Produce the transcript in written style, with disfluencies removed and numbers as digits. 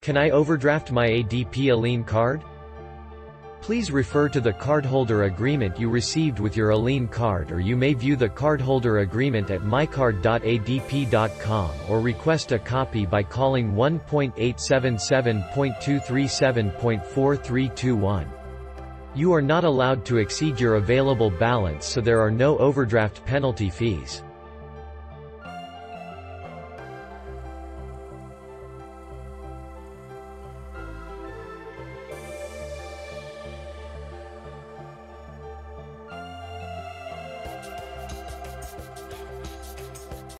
Can I overdraft my ADP Aline card? Please refer to the cardholder agreement you received with your ALINE card, or you may view the cardholder agreement at mycard.adp.com or request a copy by calling 1.877.237.4321. You are not allowed to exceed your available balance, so there are no overdraft penalty fees.